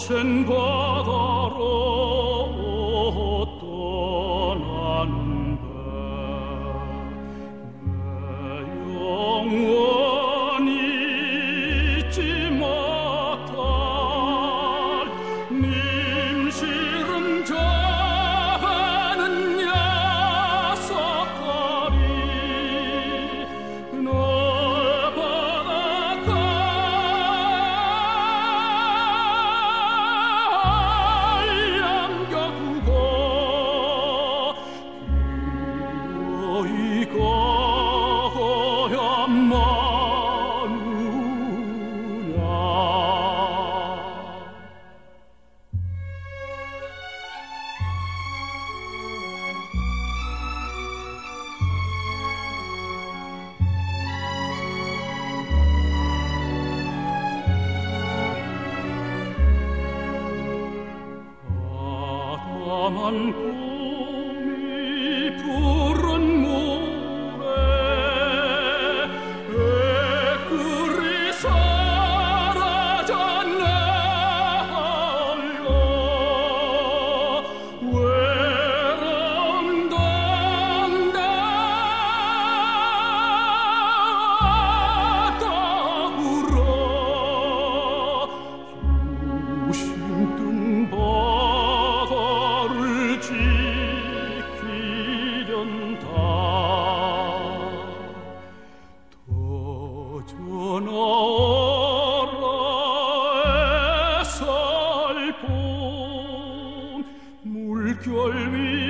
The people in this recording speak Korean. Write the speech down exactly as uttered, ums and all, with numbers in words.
거센 바다로 떠나는데 내 영원히 잊지 못할 님 시름 전하는 야속거리 너 바닷가 양겨두고 기어이 가야마누냐. 까만 꿈이 푸른 모래 애꿀이 사라졌네 홀로 외로운 동네 떠울어 수심 뜬 바다를 지키련다. 더 전하라 애살봄 물결 위